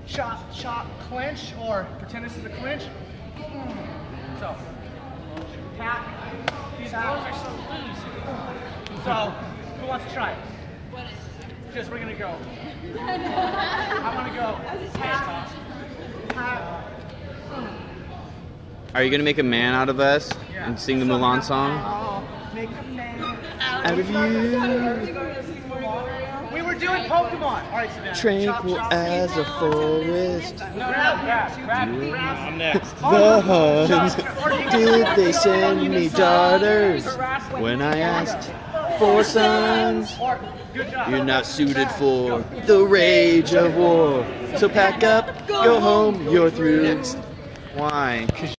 chop, chop, clinch, or pretend this is a clinch. So, tap. These gloves are so loose. So, who wants to try it? What is it? Just, we're going to go. I'm going to go tap, tap. Are you going to make a man out of us and sing the Mulan song? Make a man Out of you. We were doing Pokemon. All right, so Tranquil as a forest. Grab. I'm next. The Huns, did they send me daughters when I asked for sons? You're not suited for the rage of war. So pack up, go home, you're through. Why?